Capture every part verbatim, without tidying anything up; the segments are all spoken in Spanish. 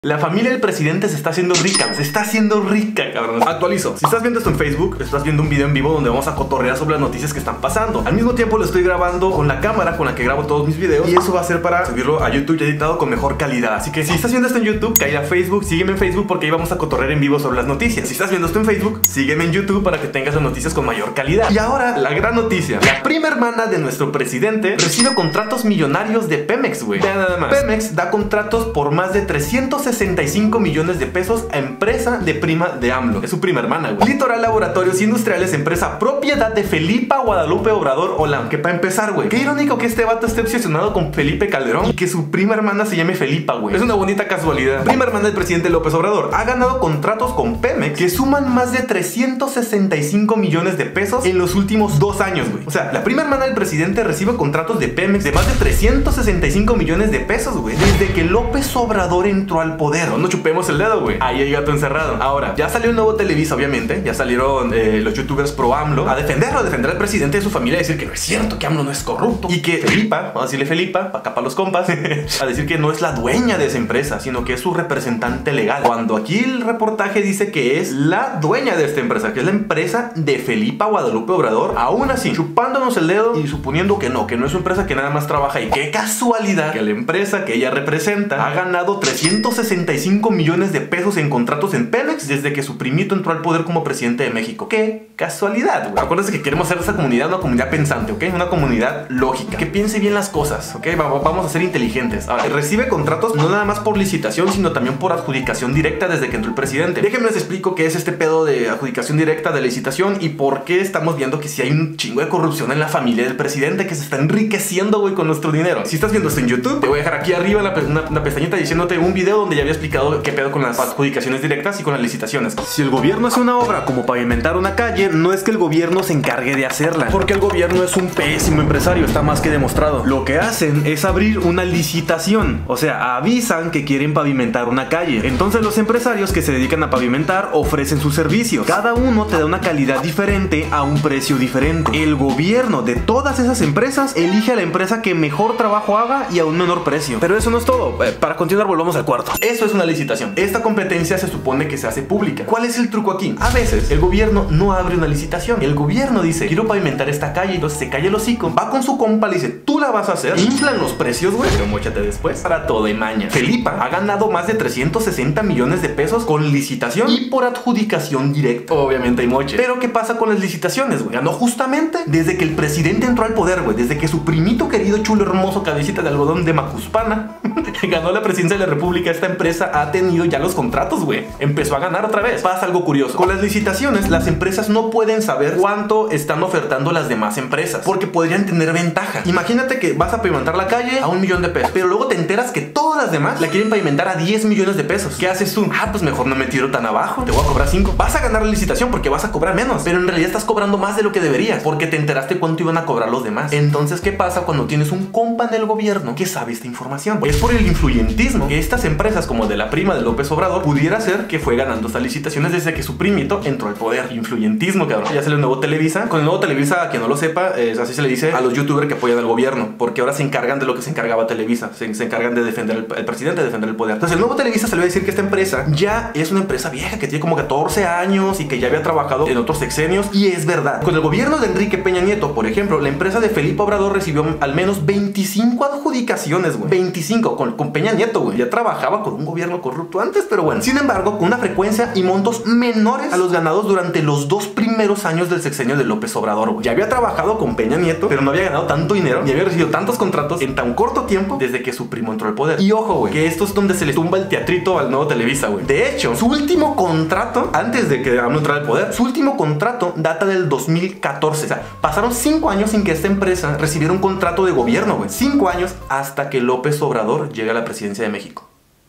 La familia del presidente se está haciendo rica, se está haciendo rica, cabrón. Actualizo. Si estás viendo esto en Facebook, estás viendo un video en vivo donde vamos a cotorrear sobre las noticias que están pasando. Al mismo tiempo lo estoy grabando con la cámara con la que grabo todos mis videos, y eso va a ser para subirlo a YouTube ya editado con mejor calidad. Así que si estás viendo esto en YouTube, cae a Facebook, sígueme en Facebook porque ahí vamos a cotorrear en vivo sobre las noticias. Si estás viendo esto en Facebook, sígueme en YouTube para que tengas las noticias con mayor calidad. Y ahora, la gran noticia. La prima hermana de nuestro presidente recibe contratos millonarios de Pemex, güey. Vean nada más. Pemex da contratos por más de trescientos sesenta y cinco millones de pesos a empresa de prima de AMLO. Es su prima hermana, güey. Litoral Laboratorios Industriales, empresa propiedad de Felipa Guadalupe Obrador Olam. Que para empezar, güey, qué irónico que este vato esté obsesionado con Felipe Calderón y que su prima hermana se llame Felipa, güey. Es una bonita casualidad. Prima hermana del presidente López Obrador ha ganado contratos con Pemex que suman más de trescientos sesenta y cinco millones de pesos en los últimos dos años, güey. O sea, la prima hermana del presidente recibe contratos de Pemex de más de trescientos sesenta y cinco millones de pesos, güey, desde que López Obrador entró al poder. No, no chupemos el dedo, güey. Ahí hay gato encerrado. Ahora, ya salió el nuevo Televisa, obviamente. Ya salieron eh, los youtubers pro AMLO a defenderlo, a defender al presidente y a su familia, a decir que no es cierto, que AMLO no es corrupto. Y que Felipa, vamos a decirle Felipa, para acá para los compas, a decir que no es la dueña de esa empresa, sino que es su representante legal. Cuando aquí el reportaje dice que es la dueña de esta empresa, que es la empresa de Felipa Guadalupe Obrador, aún así, chupándonos el dedo y suponiendo que no, que no es su empresa, que nada más trabaja ahí. Qué casualidad que la empresa que ella representa ha ganado trescientos sesenta y cinco millones de pesos en contratos en Pemex desde que su primito entró al poder como presidente de México. Qué casualidad, güey. Acuérdense que queremos hacer esta comunidad una comunidad pensante, ¿ok? Una comunidad lógica, que piense bien las cosas, ¿ok? Vamos a ser inteligentes. Ahora, recibe contratos no nada más por licitación, sino también por adjudicación directa desde que entró el presidente. Déjenme les explico qué es este pedo de adjudicación directa, de licitación, y por qué estamos viendo que si hay un chingo de corrupción en la familia del presidente que se está enriqueciendo, güey, con nuestro dinero. Si estás viendo esto en YouTube, te voy a dejar aquí arriba la, una, una pestañita diciéndote un video donde ya había explicado qué pedo con las adjudicaciones directas y con las licitaciones. Si el gobierno hace una obra como pavimentar una calle, no es que el gobierno se encargue de hacerla, porque el gobierno es un pésimo empresario, está más que demostrado. Lo que hacen es abrir una licitación, o sea, avisan que quieren pavimentar una calle. Entonces los empresarios que se dedican a pavimentar ofrecen sus servicios. Cada uno te da una calidad diferente a un precio diferente. El gobierno de todas esas empresas elige a la empresa que mejor trabajo haga y a un menor precio. Pero eso no es todo. Para continuar, volvamos al cuarto. Eso es una licitación. Esta competencia se supone que se hace pública. ¿Cuál es el truco aquí? A veces el gobierno no abre una licitación. El gobierno dice, quiero pavimentar esta calle, entonces se calla el hocico, va con su compa, le dice, tú la vas a hacer, inflan los precios, güey, pero móchate después. Para todo y maña. Felipa ha ganado más de trescientos sesenta millones de pesos con licitación y por adjudicación directa. Obviamente hay moche. Pero ¿qué pasa con las licitaciones, güey? Ganó justamente desde que el presidente entró al poder, güey, desde que su primito querido, chulo, hermoso, cabecita de algodón de Macuspana ganó la presidencia de la república. Esta empresa ha tenido ya los contratos, güey. Empezó a ganar otra vez. Pasa algo curioso. Con las licitaciones, las empresas no pueden saber cuánto están ofertando las demás empresas, porque podrían tener ventaja. Imagínate que vas a pavimentar la calle a un millón de pesos, pero luego te enteras que todas las demás la quieren pavimentar a diez millones de pesos. ¿Qué haces tú? Ah, pues mejor no me tiro tan abajo. Te voy a cobrar cinco. Vas a ganar la licitación porque vas a cobrar menos, pero en realidad estás cobrando más de lo que deberías, porque te enteraste cuánto iban a cobrar los demás. Entonces, ¿qué pasa cuando tienes un compa en el gobierno que sabe esta información? Es por el influyentismo que estas empresas, como de la prima de López Obrador, pudiera ser que fue ganando estas licitaciones desde que su primito entró al poder. Influyentismo, cabrón. Ya sale el nuevo Televisa. Con el nuevo Televisa, a quien no lo sepa, es así se le dice a los youtubers que apoyan al gobierno, porque ahora se encargan de lo que se encargaba Televisa. Se, se encargan de defender el, el presidente, de defender el poder. Entonces el nuevo Televisa salió a decir que esta empresa ya es una empresa vieja, que tiene como catorce años y que ya había trabajado en otros sexenios. Y es verdad. Con el gobierno de Enrique Peña Nieto, por ejemplo, la empresa de Felipe Obrador recibió al menos veinticinco adjudicaciones, güey. veinticinco con, con Peña Nieto, güey. Ya trabajaba con un gobierno corrupto antes, pero bueno. Sin embargo, con una frecuencia y montos menores a los ganados durante los dos primeros años del sexenio de López Obrador, güey. Ya había trabajado con Peña Nieto, pero no había ganado tanto dinero ni había recibido tantos contratos en tan corto tiempo desde que su primo entró al poder. Y ojo, güey, que esto es donde se le tumba el teatrito al nuevo Televisa, güey. De hecho, su último contrato, antes de que AMLO entrara al poder, su último contrato data del dos mil catorce. O sea, pasaron cinco años sin que esta empresa recibiera un contrato de gobierno, güey. Cinco años hasta que López Obrador llega a la presidencia de México.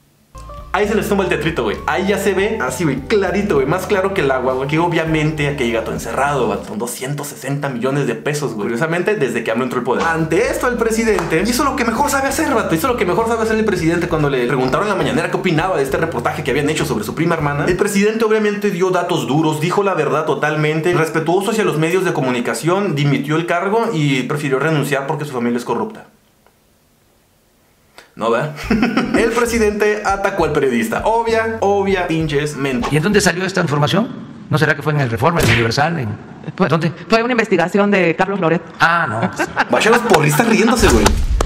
Ahí se les tumba el teatrito, güey. Ahí ya se ve así, güey, clarito, güey. Más claro que el agua, güey. Que obviamente aquí hay gato encerrado, güey. Son doscientos sesenta millones de pesos, güey. Curiosamente, desde que AMLO entró al poder. Ante esto, el presidente hizo lo que mejor sabe hacer, vato. Hizo lo que mejor sabe hacer el presidente cuando le preguntaron en la mañanera qué opinaba de este reportaje que habían hecho sobre su prima hermana. El presidente obviamente dio datos duros, dijo la verdad totalmente, respetuoso hacia los medios de comunicación, dimitió el cargo y prefirió renunciar porque su familia es corrupta. No, ¿verdad? El presidente atacó al periodista. Obvia, obvia, pinches mente. ¿Y en dónde salió esta información? ¿No será que fue en el Reforma, en el Universal? En... ¿Dónde? Fue una investigación de Carlos Loret. Ah, no. Vaya los porristas riéndose, güey.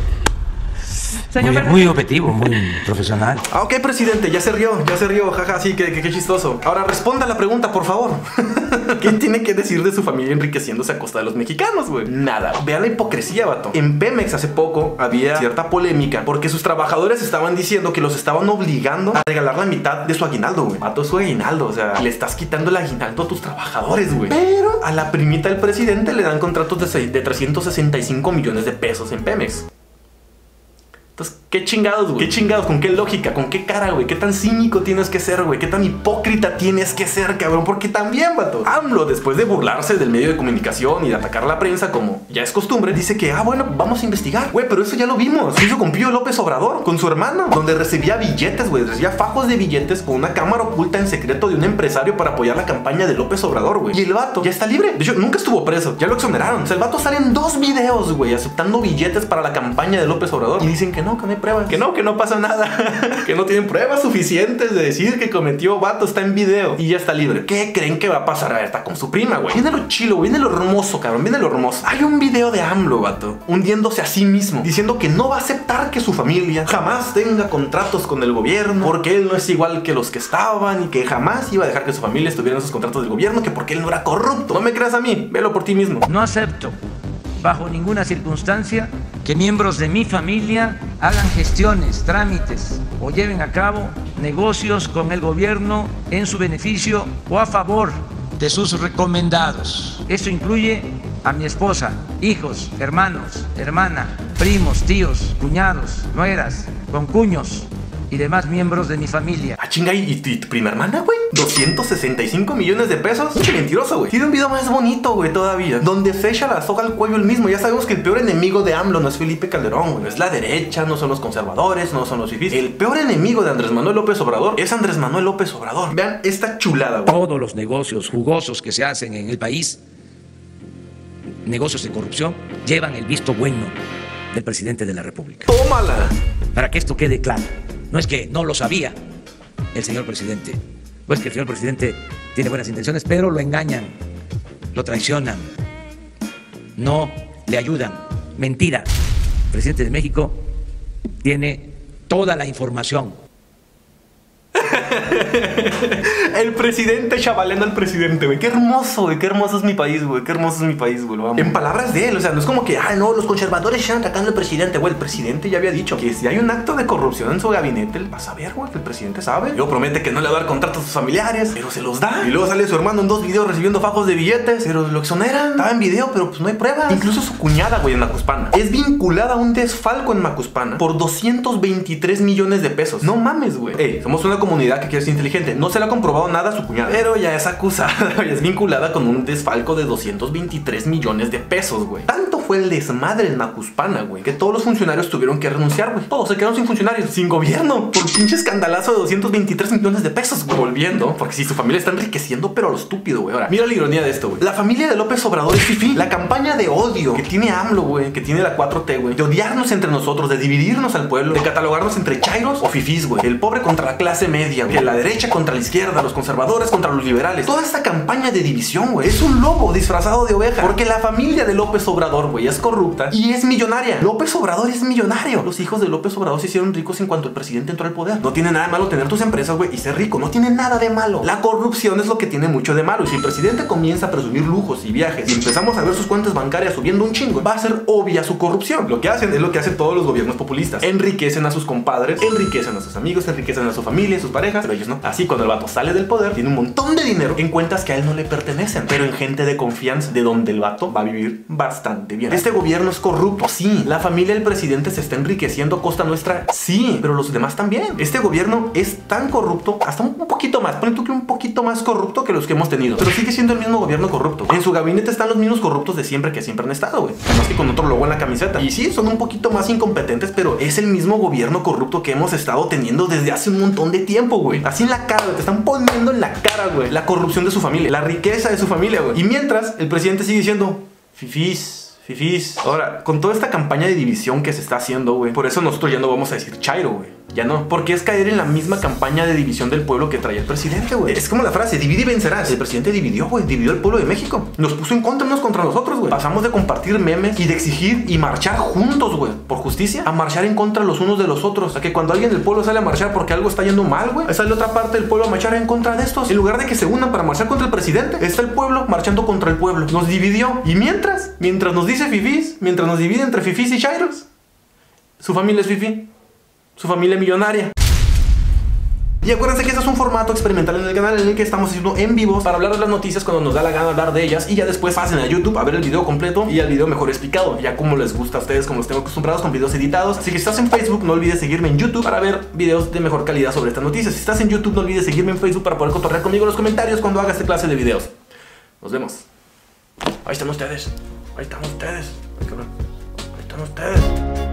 Muy, muy objetivo, muy profesional. Ah, ok, presidente, ya se rió, ya se rió, jaja, sí, qué, qué, qué chistoso. Ahora responda la pregunta, por favor. ¿Qué tiene que decir de su familia enriqueciéndose a costa de los mexicanos, güey? Nada. Vean la hipocresía, vato. En Pemex hace poco había cierta polémica porque sus trabajadores estaban diciendo que los estaban obligando a regalar la mitad de su aguinaldo, güey. Vato, su aguinaldo, o sea, le estás quitando el aguinaldo a tus trabajadores, güey. Pero a la primita del presidente le dan contratos de, de trescientos sesenta y cinco millones de pesos en Pemex. Entonces, ¿qué chingados, güey? ¿Qué chingados? ¿Con qué lógica? ¿Con qué cara, güey? ¿Qué tan cínico tienes que ser, güey? ¿Qué tan hipócrita tienes que ser, cabrón? Porque también, vato, AMLO, después de burlarse del medio de comunicación y de atacar a la prensa, como ya es costumbre, dice que, ah, bueno, vamos a investigar. Güey, pero eso ya lo vimos. Lo hizo con Pío López Obrador, con su hermano, donde recibía billetes, güey. Recibía fajos de billetes con una cámara oculta en secreto de un empresario para apoyar la campaña de López Obrador, güey. Y el vato ya está libre. De hecho, nunca estuvo preso. Ya lo exoneraron. O sea, el vato sale en dos videos, güey, aceptando billetes para la campaña de López Obrador. Y dicen que no, que no hay pruebas. Que no, que no pasa nada. Que no tienen pruebas suficientes de decir que cometió, vato, está en video y ya está libre. ¿Qué creen que va a pasar? A ver, está con su prima, güey. Viene lo chilo, viene lo hermoso, cabrón. Viene lo hermoso. Hay un video de AMLO, vato, hundiéndose a sí mismo, diciendo que no va a aceptar que su familia jamás tenga contratos con el gobierno, porque él no es igual que los que estaban y que jamás iba a dejar que su familia estuviera en esos contratos del gobierno, que porque él no era corrupto. No me creas a mí, velo por ti mismo. No acepto bajo ninguna circunstancia que miembros de mi familia hagan gestiones, trámites o lleven a cabo negocios con el gobierno en su beneficio o a favor de sus recomendados. Esto incluye a mi esposa, hijos, hermanos, hermana, primos, tíos, cuñados, nueras, concuños y demás miembros de mi familia. Ah, chinga, ¿y tu, tu prima hermana, güey? ¿doscientos sesenta y cinco millones de pesos? Mucho mentiroso, güey. Tiene un video más bonito, güey, todavía, donde se echa la soga al cuello el mismo. Ya sabemos que el peor enemigo de AMLO no es Felipe Calderón, güey. No es la derecha, no son los conservadores, no son los fifís. El peor enemigo de Andrés Manuel López Obrador es Andrés Manuel López Obrador. Vean esta chulada, güey. Todos los negocios jugosos que se hacen en el país, negocios de corrupción, llevan el visto bueno del presidente de la República. ¡Tómala! Para que esto quede claro. No es que no lo sabía el señor presidente, pues que el señor presidente tiene buenas intenciones, pero lo engañan, lo traicionan, no le ayudan. Mentira. El presidente de México tiene toda la información. El presidente chavaleando al presidente, güey. Qué hermoso, güey. Qué hermoso es mi país, güey. Qué hermoso es mi país, güey. Lo amo. En palabras de él, o sea, no es como que, ah, no, los conservadores están atacando al presidente, güey. El presidente ya había dicho que si hay un acto de corrupción en su gabinete, él va a saber, güey, que el presidente sabe. Luego promete que no le va a dar contratos a sus familiares, pero se los da. Y luego sale su hermano en dos videos recibiendo fajos de billetes, pero lo exoneran. Estaba en video, pero pues no hay pruebas. Incluso su cuñada, güey, en Macuspana, es vinculada a un desfalco en Macuspana por doscientos veintitrés millones de pesos. No mames, güey. Ey, somos una comunidad que quiere ser inteligente. No se le ha comprobado nada a su cuñada, pero ya es acusada y es vinculada con un desfalco de doscientos veintitrés millones de pesos, güey. Tanto fue el desmadre en Macuspana, güey, que todos los funcionarios tuvieron que renunciar, güey. Todos se quedaron sin funcionarios, sin gobierno, por pinche escandalazo de doscientos veintitrés millones de pesos, güey. Volviendo, porque si su familia está enriqueciendo, pero a lo estúpido, güey. Ahora, mira la ironía de esto, güey. La familia de López Obrador es fifí. La campaña de odio que tiene AMLO, güey, que tiene la cuatro T, güey, de odiarnos entre nosotros, de dividirnos al pueblo, de catalogarnos entre chairos o fifís, güey. El pobre contra la clase media, güey. Que la derecha contra la izquierda, los conservadores contra los liberales. Toda esta campaña de división, güey, es un lobo disfrazado de oveja. Porque la familia de López Obrador, güey, es corrupta y es millonaria. López Obrador es millonario. Los hijos de López Obrador se hicieron ricos en cuanto el presidente entró al poder. No tiene nada de malo tener tus empresas, güey, y ser rico. No tiene nada de malo. La corrupción es lo que tiene mucho de malo. Y si el presidente comienza a presumir lujos y viajes y empezamos a ver sus cuentas bancarias subiendo un chingo, va a ser obvia su corrupción. Lo que hacen es lo que hacen todos los gobiernos populistas. Enriquecen a sus compadres, enriquecen a sus amigos, enriquecen a su familia, a sus parejas, pero ellos no. Así cuando el vato sale del poder, tiene un montón de dinero en cuentas que a él no le pertenecen, pero en gente de confianza, de donde el vato va a vivir bastante bien. Este gobierno es corrupto, sí. La familia del presidente se está enriqueciendo a costa nuestra, sí, pero los demás también. Este gobierno es tan corrupto, hasta un poquito más, ponle tú que un poquito más corrupto que los que hemos tenido, pero sigue siendo el mismo gobierno corrupto. En su gabinete están los mismos corruptos de siempre que siempre han estado, güey. Además que con otro logo en la camiseta. Y sí, son un poquito más incompetentes, pero es el mismo gobierno corrupto que hemos estado teniendo desde hace un montón de tiempo, güey. Así en la cara, te están poniendo en la cara, güey, la corrupción de su familia, la riqueza de su familia, güey. Y mientras, el presidente sigue diciendo, fifís, Fifís. Ahora, con toda esta campaña de división que se está haciendo, güey, por eso nosotros ya no vamos a decir chairo, güey. Ya no, porque es caer en la misma campaña de división del pueblo que traía el presidente, güey. Es como la frase, divide y vencerás. El presidente dividió, güey, dividió el pueblo de México. Nos puso en contra unos contra nosotros, güey. Pasamos de compartir memes y de exigir y marchar juntos, güey, por justicia, a marchar en contra los unos de los otros. A que cuando alguien del pueblo sale a marchar porque algo está yendo mal, güey, sale otra parte del pueblo a marchar en contra de estos. En lugar de que se unan para marchar contra el presidente, está el pueblo marchando contra el pueblo. Nos dividió. Y mientras, mientras nos dice fifís, mientras nos divide entre fifís y chairos, su familia es fifí, su familia millonaria. Y acuérdense que este es un formato experimental en el canal en el que estamos haciendo en vivos para hablar de las noticias cuando nos da la gana hablar de ellas, y ya después pasen a YouTube a ver el video completo y el video mejor explicado, ya como les gusta a ustedes, como los tengo acostumbrados, con videos editados. Así que si estás en Facebook, no olvides seguirme en YouTube para ver videos de mejor calidad sobre estas noticias. Si estás en YouTube, no olvides seguirme en Facebook para poder cotorrear conmigo en los comentarios cuando haga esta clase de videos. Nos vemos. Ahí están ustedes. Ahí están ustedes. Ahí están ustedes.